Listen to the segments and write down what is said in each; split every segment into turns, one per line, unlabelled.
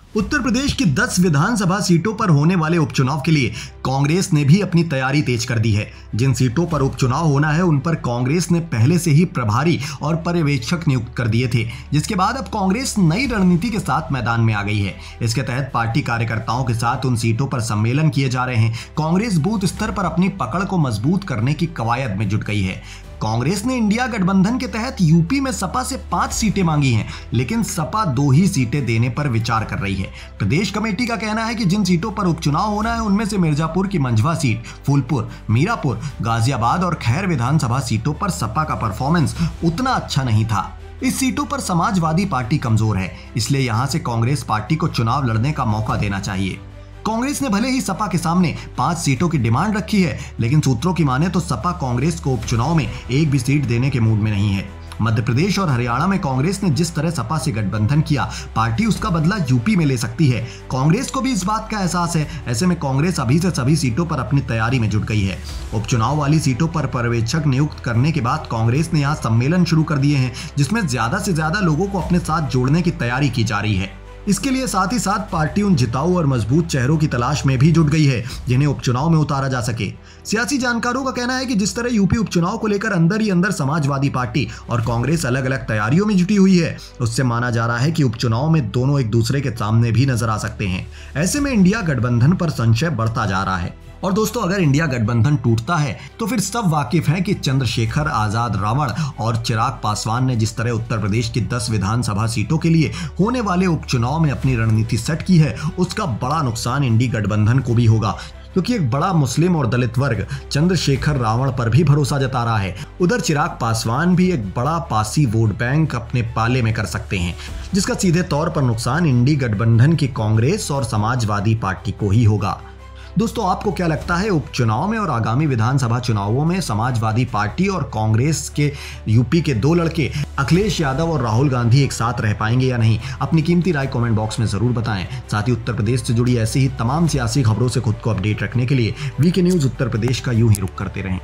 उत्तर प्रदेश की 10 विधानसभा सीटों पर होने वाले उपचुनाव के लिए कांग्रेस ने भी अपनी तैयारी तेज कर दी है। जिन सीटों पर उपचुनाव होना है उन पर कांग्रेस ने पहले से ही प्रभारी और पर्यवेक्षक नियुक्त कर दिए थे, जिसके बाद अब कांग्रेस नई रणनीति के साथ मैदान में आ गई है। इसके तहत पार्टी कार्यकर्ताओं के साथ उन सीटों पर सम्मेलन किए जा रहे हैं। कांग्रेस बूथ स्तर पर अपनी पकड़ को मजबूत करने की कवायद में जुट गई है। कांग्रेस ने इंडिया गठबंधन के तहत यूपी में सपा से 5 सीटें मांगी हैं, लेकिन सपा 2 ही सीटें देने पर विचार कर रही है। प्रदेश कमेटी का कहना है कि जिन सीटों पर उपचुनाव होना है उनमें से मिर्जापुर की मंझवा सीट, फूलपुर, मीरापुर, गाजियाबाद और खैर विधानसभा सीटों पर सपा का परफॉर्मेंस उतना अच्छा नहीं था। इस सीटों पर समाजवादी पार्टी कमजोर है, इसलिए यहां से कांग्रेस पार्टी को चुनाव लड़ने का मौका देना चाहिए। कांग्रेस ने भले ही सपा के सामने 5 सीटों की डिमांड रखी है, लेकिन सूत्रों की माने तो सपा कांग्रेस को उपचुनाव में एक भी सीट देने के मूड में नहीं है। मध्य प्रदेश और हरियाणा में कांग्रेस ने जिस तरह सपा से गठबंधन किया, पार्टी उसका बदला यूपी में ले सकती है। कांग्रेस को भी इस बात का एहसास है। ऐसे में कांग्रेस अभी से सभी सीटों पर अपनी तैयारी में जुट गई है। उपचुनाव वाली सीटों पर पर्यवेक्षक नियुक्त करने के बाद कांग्रेस ने यहाँ सम्मेलन शुरू कर दिए हैं, जिसमें ज्यादा से ज्यादा लोगों को अपने साथ जोड़ने की तैयारी की जा रही है। इसके लिए साथ ही साथ पार्टी उन जिताऊ और मजबूत चेहरों की तलाश में भी जुट गई है जिन्हें उपचुनाव में उतारा जा सके। सियासी जानकारों का कहना है कि जिस तरह यूपी उपचुनाव को लेकर अंदर ही अंदर समाजवादी पार्टी और कांग्रेस अलग अलग तैयारियों में जुटी हुई है, उससे माना जा रहा है कि उपचुनाव में दोनों एक दूसरे के सामने भी नजर आ सकते हैं। ऐसे में इंडिया गठबंधन पर संशय बढ़ता जा रहा है। और दोस्तों, अगर इंडिया गठबंधन टूटता है तो फिर सब वाकिफ हैं कि चंद्रशेखर आजाद रावण और चिराग पासवान ने जिस तरह उत्तर प्रदेश की 10 विधानसभा सीटों के लिए होने वाले उपचुनाव में अपनी रणनीति सेट की है, उसका बड़ा नुकसान इंडी गठबंधन को भी होगा, क्योंकि एक बड़ा मुस्लिम और दलित वर्ग चंद्रशेखर रावण पर भी भरोसा जता रहा है। उधर चिराग पासवान भी एक बड़ा पासी वोट बैंक अपने पाले में कर सकते हैं, जिसका सीधे तौर पर नुकसान इंडी गठबंधन की कांग्रेस और समाजवादी पार्टी को ही होगा। दोस्तों, आपको क्या लगता है, उपचुनाव में और आगामी विधानसभा चुनावों में समाजवादी पार्टी और कांग्रेस के यूपी के 2 लड़के अखिलेश यादव और राहुल गांधी एक साथ रह पाएंगे या नहीं? अपनी कीमती राय कमेंट बॉक्स में जरूर बताएं। साथ ही उत्तर प्रदेश से जुड़ी ऐसी ही तमाम सियासी खबरों से खुद को अपडेट रखने के लिए वीके न्यूज उत्तर प्रदेश का यूं ही रुख करते रहें।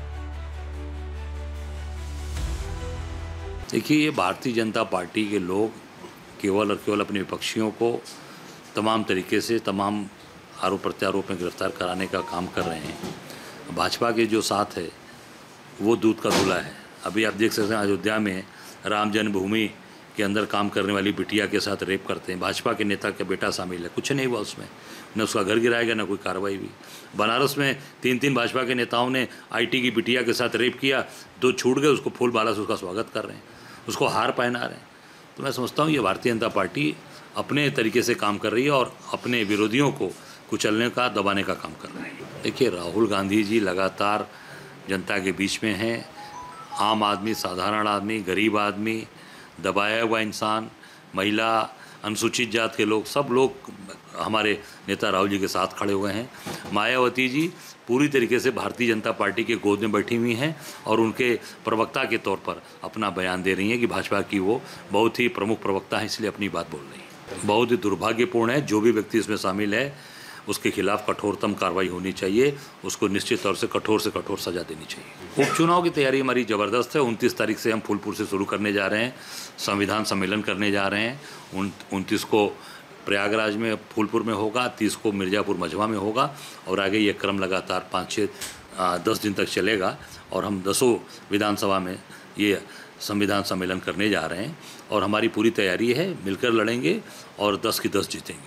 देखिए, ये भारतीय जनता पार्टी के लोग केवल और केवल अपने विपक्षियों को तमाम तरीके से तमाम आरोप प्रत्यारोप में गिरफ्तार कराने का काम कर रहे हैं। भाजपा के जो साथ है वो दूध का धुला है। अभी आप देख सकते हैं अयोध्या में राम जन्मभूमि के अंदर काम करने वाली बिटिया के साथ रेप करते हैं। भाजपा के नेता का बेटा शामिल है, कुछ नहीं हुआ उसमें, न उसका घर गिराया गया, न कोई कार्रवाई हुई। बनारस में 3 भाजपा के नेताओं ने आईटी की बिटिया के साथ रेप किया, 2 छूट गए, उसको फूल माला से उसका स्वागत कर रहे हैं, उसको हार पहना रहे हैं। तो मैं समझता हूँ ये भारतीय जनता पार्टी अपने तरीके से काम कर रही है और अपने विरोधियों को कुचलने का, दबाने का काम कर रहे हैं। देखिए, राहुल गांधी जी लगातार जनता के बीच में हैं। आम आदमी, साधारण आदमी, गरीब आदमी, दबाया हुआ इंसान, महिला, अनुसूचित जात के लोग, सब लोग हमारे नेता राहुल जी के साथ खड़े हुए हैं। मायावती जी पूरी तरीके से भारतीय जनता पार्टी के गोद में बैठी हुई हैं और उनके प्रवक्ता के तौर पर अपना बयान दे रही हैं कि भाजपा की वो बहुत ही प्रमुख प्रवक्ता है, इसलिए अपनी बात बोल रही हैं। बहुत ही दुर्भाग्यपूर्ण है। जो भी व्यक्ति इसमें शामिल है उसके खिलाफ कठोरतम कार्रवाई होनी चाहिए, उसको निश्चित तौर से कठोर सजा देनी चाहिए। उपचुनाव की तैयारी हमारी ज़बरदस्त है। 29 तारीख से हम फूलपुर से शुरू करने जा रहे हैं, संविधान सम्मेलन करने जा रहे हैं। 29 को प्रयागराज में फूलपुर में होगा, 30 को मिर्ज़ापुर मंझवा में होगा और आगे ये क्रम लगातार 5-10 दिन तक चलेगा और हम 10 विधानसभा में ये संविधान सम्मेलन करने जा रहे हैं और हमारी पूरी तैयारी है, मिलकर लड़ेंगे और 10 की 10 जीतेंगे।